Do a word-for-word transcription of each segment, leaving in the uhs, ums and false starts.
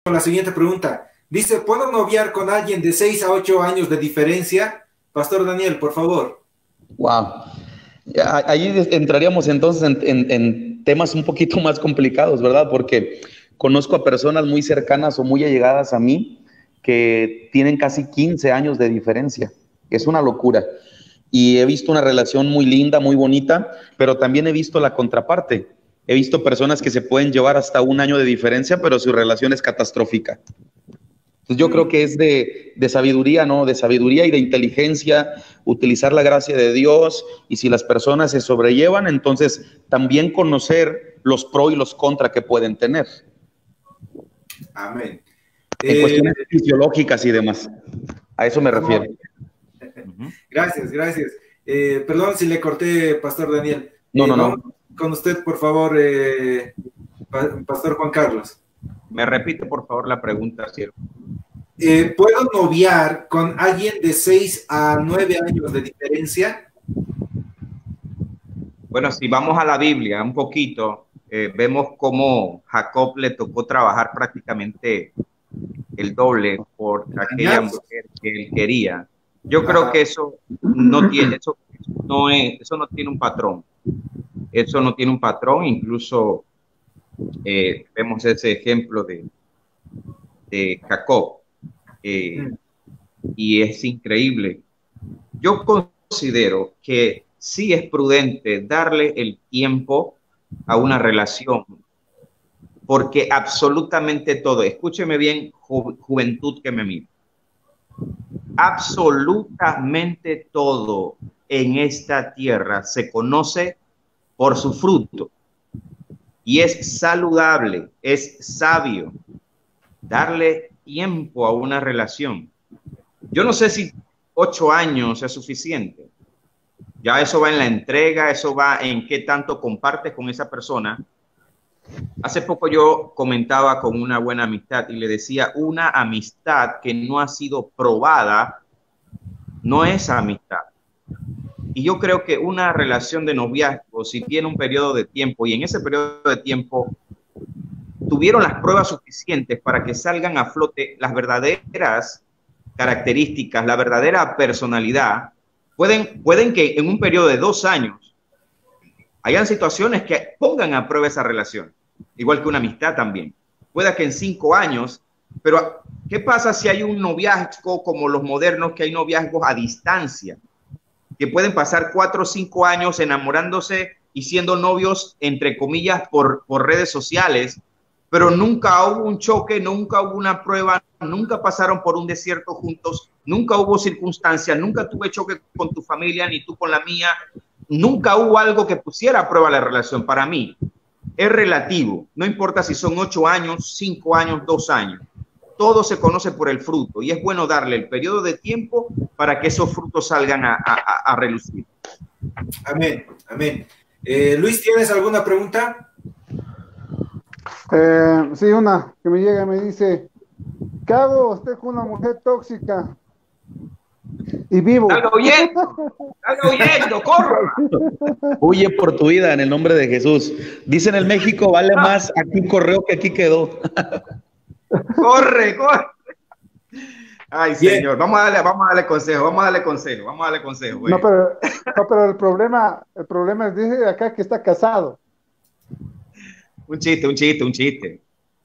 con la siguiente pregunta. Dice, ¿puedo noviar con alguien de seis a ocho años de diferencia? Pastor Daniel, por favor. Wow. Ahí entraríamos entonces en, en, en temas un poquito más complicados, ¿verdad? Porque conozco a personas muy cercanas o muy allegadas a mí que tienen casi quince años de diferencia. Es una locura. Y he visto una relación muy linda, muy bonita, pero también he visto la contraparte. He visto personas que se pueden llevar hasta un año de diferencia, pero su relación es catastrófica. Entonces yo creo que es de, de sabiduría, ¿no? De sabiduría y de inteligencia, utilizar la gracia de Dios, y si las personas se sobrellevan, entonces también conocer los pros y los contras que pueden tener. Amén. En eh, cuestiones fisiológicas y demás. A eso me refiero. Gracias, gracias. Eh, perdón si le corté, Pastor Daniel. No, eh, no, no. Con usted, por favor, eh, Pastor Juan Carlos. Me repite, por favor, la pregunta, siervo. Eh, ¿Puedo noviar con alguien de seis a nueve años de diferencia? Bueno, si vamos a la Biblia un poquito, eh, vemos cómo Jacob le tocó trabajar prácticamente el doble por aquella mujer que él quería. Yo creo que eso no tiene, eso no es, eso no tiene un patrón. Eso no tiene un patrón, incluso eh, vemos ese ejemplo de, de Jacob. Eh, y es increíble. Yo considero que sí es prudente darle el tiempo a una relación, porque absolutamente todo, escúcheme bien, ju juventud que me mira, absolutamente todo en esta tierra se conoce por su fruto, y es saludable, es sabio darle tiempo a una relación. Yo no sé si ocho años es suficiente. Ya eso va en la entrega, eso va en qué tanto compartes con esa persona. Hace poco yo comentaba con una buena amistad y le decía, una amistad que no ha sido probada no es amistad. Y yo creo que una relación de noviazgo, si tiene un periodo de tiempo y en ese periodo de tiempo tuvieron las pruebas suficientes para que salgan a flote las verdaderas características, la verdadera personalidad, pueden, pueden que en un periodo de dos años hayan situaciones que pongan a prueba esa relación, igual que una amistad también. Pueda que en cinco años, pero ¿qué pasa si hay un noviazgo como los modernos, que hay noviazgos a distancia, que pueden pasar cuatro o cinco años enamorándose y siendo novios, entre comillas, por, por redes sociales, pero nunca hubo un choque, nunca hubo una prueba, nunca pasaron por un desierto juntos, nunca hubo circunstancias, nunca tuve choque con tu familia, ni tú con la mía, nunca hubo algo que pusiera a prueba la relación. Para mí es relativo, no importa si son ocho años, cinco años, dos años, todo se conoce por el fruto y es bueno darle el periodo de tiempo para que esos frutos salgan a, a, a relucir. Amén, amén. Eh, Luis, ¿tienes alguna pregunta? Eh, sí, una que me llega y me dice, ¿qué hago usted con una mujer tóxica? Y vivo. ¡Salga huyendo! ¡Salga huyendo! ¡Corra! Huye por tu vida en el nombre de Jesús. Dicen en México, vale más aquí correo que aquí quedó. ¡Corre, corre! Ay, Bien. Señor, vamos a darle, vamos a darle consejo, vamos a darle consejo, vamos a darle consejo. Güey. No, pero, no, pero el problema, el problema es, dice acá que está casado. Un chiste, un chiste, un chiste.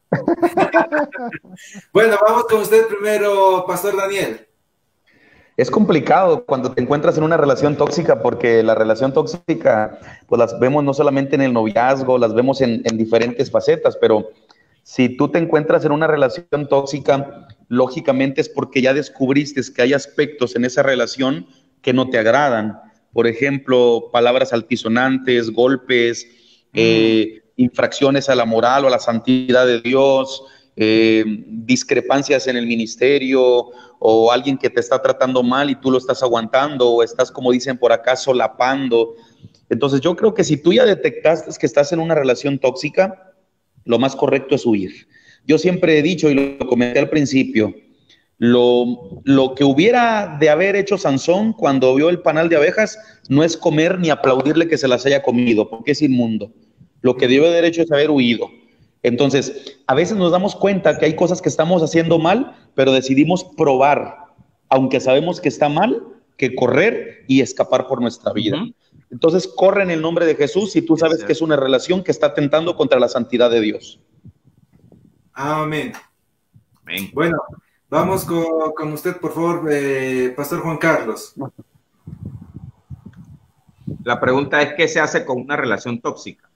Bueno, vamos con usted primero, Pastor Daniel. Es complicado cuando te encuentras en una relación tóxica, porque la relación tóxica, pues las vemos no solamente en el noviazgo, las vemos en, en diferentes facetas, pero si tú te encuentras en una relación tóxica, lógicamente es porque ya descubriste que hay aspectos en esa relación que no te agradan. Por ejemplo, palabras altisonantes, golpes, mm. eh, infracciones a la moral o a la santidad de Dios, eh, discrepancias en el ministerio, o alguien que te está tratando mal y tú lo estás aguantando, o estás, como dicen por acá, solapando. Entonces yo creo que si tú ya detectaste que estás en una relación tóxica, lo más correcto es huir. Yo siempre he dicho, y lo comenté al principio, lo, lo que hubiera de haber hecho Sansón cuando vio el panal de abejas no es comer ni aplaudirle que se las haya comido, porque es inmundo. Lo que debe de haber hecho es haber huido. Entonces, a veces nos damos cuenta que hay cosas que estamos haciendo mal, pero decidimos probar, aunque sabemos que está mal, que correr y escapar por nuestra vida. Uh-huh. Entonces, corre en el nombre de Jesús si tú sabes que es una relación que está atentando contra la santidad de Dios. Amén. Amén. Bueno, vamos con, con usted, por favor, eh, Pastor Juan Carlos. La pregunta es, ¿qué se hace con una relación tóxica?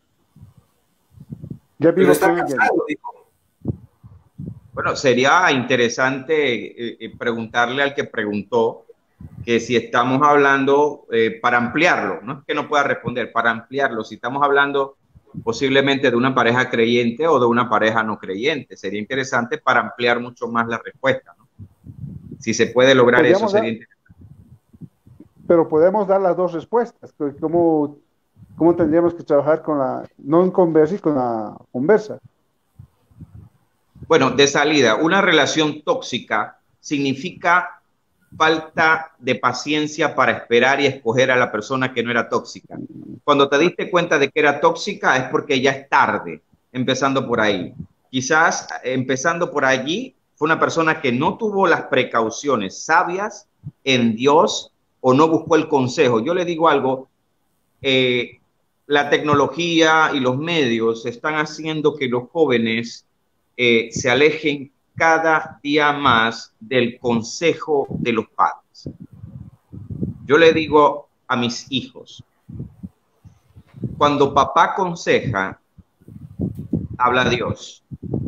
Ya vivo está casado, bueno, sería interesante eh, preguntarle al que preguntó que si estamos hablando, eh, para ampliarlo, no es que no pueda responder, para ampliarlo, si estamos hablando posiblemente de una pareja creyente o de una pareja no creyente, sería interesante para ampliar mucho más la respuesta, ¿no? Si se puede lograr eso, sería dar, interesante. Pero podemos dar las dos respuestas, ¿cómo, cómo tendríamos que trabajar con la no conversa y con la conversa? Bueno, de salida, una relación tóxica significa falta de paciencia para esperar y escoger a la persona que no era tóxica. Cuando te diste cuenta de que era tóxica es porque ya es tarde, empezando por ahí. Quizás empezando por allí fue una persona que no tuvo las precauciones sabias en Dios o no buscó el consejo. Yo le digo algo, eh, la tecnología y los medios están haciendo que los jóvenes eh, se alejen cada día más del consejo de los padres. Yo le digo a mis hijos, cuando papá aconseja, habla Dios.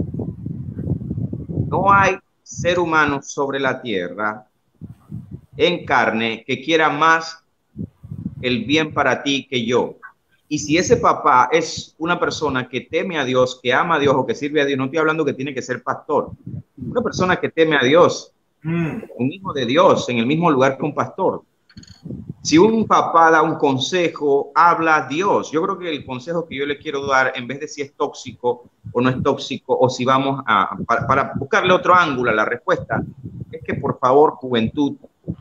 No hay ser humano sobre la tierra en carne que quiera más el bien para ti que yo. Y si ese papá es una persona que teme a Dios, que ama a Dios o que sirve a Dios, no estoy hablando que tiene que ser pastor. Una persona que teme a Dios, mm. un hijo de Dios, en el mismo lugar que un pastor. Si un papá da un consejo, habla a Dios. Yo creo que el consejo que yo le quiero dar, en vez de si es tóxico o no es tóxico, o si vamos a, para, para buscarle otro ángulo a la respuesta, es que por favor, juventud,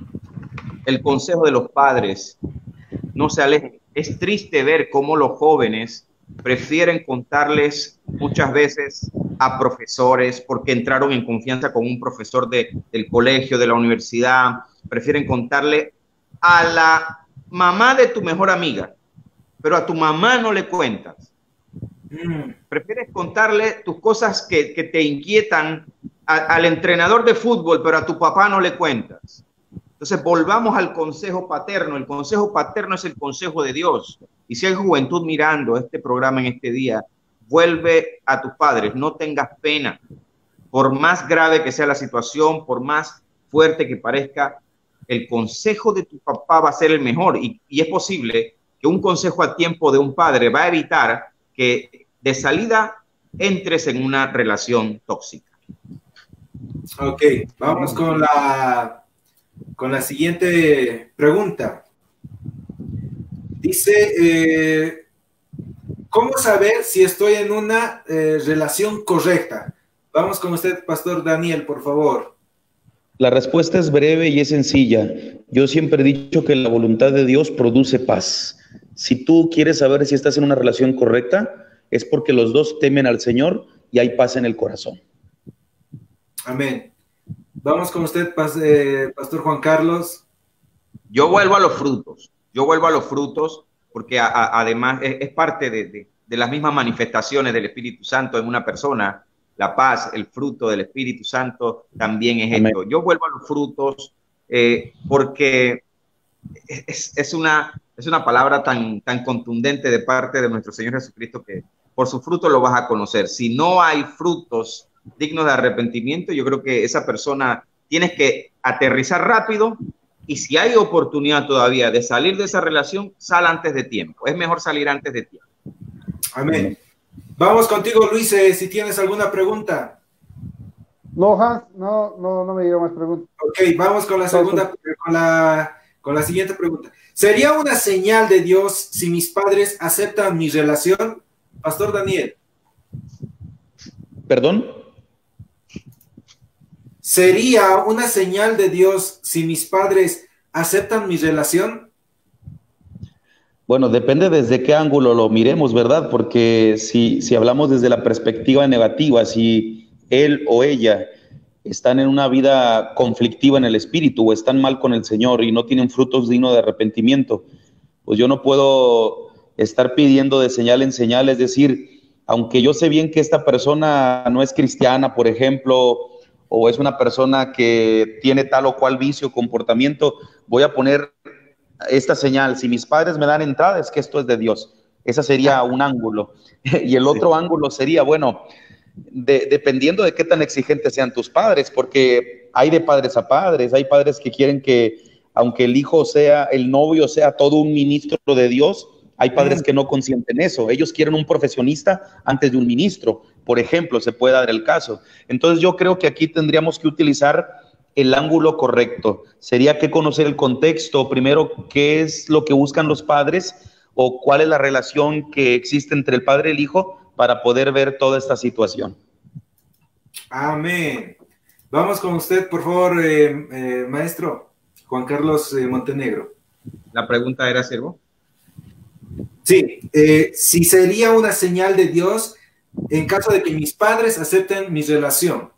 el consejo de los padres no se alejen. Es triste ver cómo los jóvenes prefieren contarles muchas veces a profesores porque entraron en confianza con un profesor de, del colegio, de la universidad, prefieren contarle a la mamá de tu mejor amiga, pero a tu mamá no le cuentas. Mm. Prefieres contarle tus cosas que, que te inquietan a, al entrenador de fútbol, pero a tu papá no le cuentas. Entonces volvamos al consejo paterno. El consejo paterno es el consejo de Dios. Y si hay juventud mirando este programa en este día, vuelve a tus padres, no tengas pena. Por más grave que sea la situación, por más fuerte que parezca, el consejo de tu papá va a ser el mejor. Y, y es posible que un consejo a tiempo de un padre va a evitar que de salida entres en una relación tóxica. Ok, vamos con la... Con la siguiente pregunta. Dice, eh, ¿cómo saber si estoy en una eh, relación correcta? Vamos con usted, Pastor Daniel, por favor. La respuesta es breve y es sencilla. Yo siempre he dicho que la voluntad de Dios produce paz. Si tú quieres saber si estás en una relación correcta, es porque los dos temen al Señor y hay paz en el corazón. Amén. Vamos con usted, Pastor Juan Carlos. Yo vuelvo a los frutos. Yo vuelvo a los frutos porque a, a, además es, es parte de, de, de las mismas manifestaciones del Espíritu Santo en una persona. La paz, el fruto del Espíritu Santo también es esto. Yo vuelvo a los frutos eh, porque es, es, una, es una palabra tan, tan contundente de parte de nuestro Señor Jesucristo que por su fruto lo vas a conocer. Si no hay frutos dignos de arrepentimiento, yo creo que esa persona tienes que aterrizar rápido y si hay oportunidad todavía de salir de esa relación, sal antes de tiempo. Es mejor salir antes de tiempo. Amén. Vamos contigo, Luis, eh, si tienes alguna pregunta. No, Hans, no, no, no me llegó más preguntas. Ok, vamos con la segunda, con la, con la siguiente pregunta. ¿Sería una señal de Dios si mis padres aceptan mi relación? Pastor Daniel. ¿Perdón? ¿Sería una señal de Dios si mis padres aceptan mi relación? Bueno, depende desde qué ángulo lo miremos, ¿verdad? Porque si, si hablamos desde la perspectiva negativa, si él o ella están en una vida conflictiva en el espíritu o están mal con el Señor y no tienen frutos dignos de arrepentimiento, pues yo no puedo estar pidiendo de señal en señal, es decir, aunque yo sé bien que esta persona no es cristiana, por ejemplo, o es una persona que tiene tal o cual vicio o comportamiento, voy a poner esta señal: si mis padres me dan entrada, es que esto es de Dios. Ese sería un ángulo. Y el otro ángulo sería, bueno, de, dependiendo de qué tan exigentes sean tus padres, porque hay de padres a padres, hay padres que quieren que, aunque el hijo sea, el novio sea todo un ministro de Dios, hay padres que no consienten eso. Ellos quieren un profesionista antes de un ministro, por ejemplo, se puede dar el caso. Entonces yo creo que aquí tendríamos que utilizar el ángulo correcto. Sería que conocer el contexto, primero, qué es lo que buscan los padres o cuál es la relación que existe entre el padre y el hijo para poder ver toda esta situación. Amén. Vamos con usted, por favor, eh, eh, maestro Juan Carlos eh, Montenegro. La pregunta era, ¿siervo? Sí, eh, si sería una señal de Dios en caso de que mis padres acepten mi relación.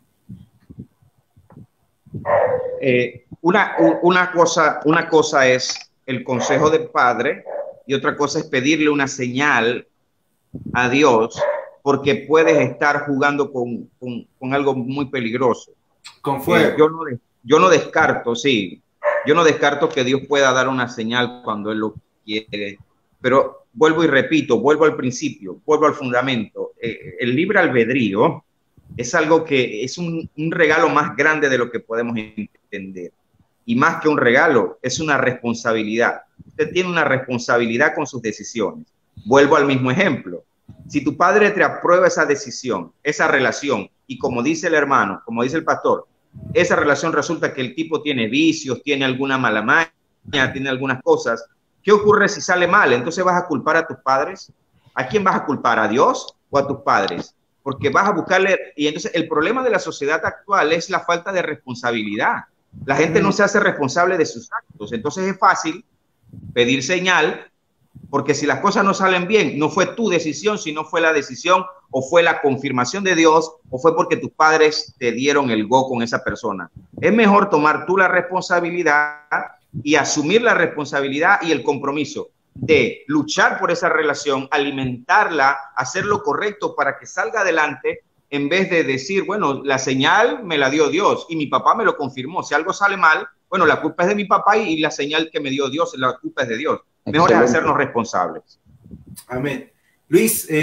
Eh, una, una, cosa, una cosa es el consejo del padre y otra cosa es pedirle una señal a Dios, porque puedes estar jugando con, con, con algo muy peligroso. Con fuego. Eh, yo, no, yo no descarto, sí, yo no descarto que Dios pueda dar una señal cuando Él lo quiere, pero vuelvo y repito, vuelvo al principio, vuelvo al fundamento. Eh, el libre albedrío es algo que es un, un regalo más grande de lo que podemos entender. Y más que un regalo, es una responsabilidad. Usted tiene una responsabilidad con sus decisiones. Vuelvo al mismo ejemplo. Si tu padre te aprueba esa decisión, esa relación, y como dice el hermano, como dice el pastor, esa relación resulta que el tipo tiene vicios, tiene alguna mala maña, tiene algunas cosas, ¿qué ocurre si sale mal? Entonces vas a culpar a tus padres. ¿A quién vas a culpar? ¿A Dios o a tus padres? Porque vas a buscarle, y entonces el problema de la sociedad actual es la falta de responsabilidad. La gente no se hace responsable de sus actos, entonces es fácil pedir señal, porque si las cosas no salen bien, no fue tu decisión, sino fue la decisión o fue la confirmación de Dios o fue porque tus padres te dieron el go con esa persona. Es mejor tomar tú la responsabilidad y asumir la responsabilidad y el compromiso de luchar por esa relación, alimentarla, hacer lo correcto para que salga adelante, en vez de decir, bueno, la señal me la dio Dios y mi papá me lo confirmó. Si algo sale mal, bueno, la culpa es de mi papá y la señal que me dio Dios, la culpa es de Dios. Mejor es hacernos responsables. Amén. Luis, eh,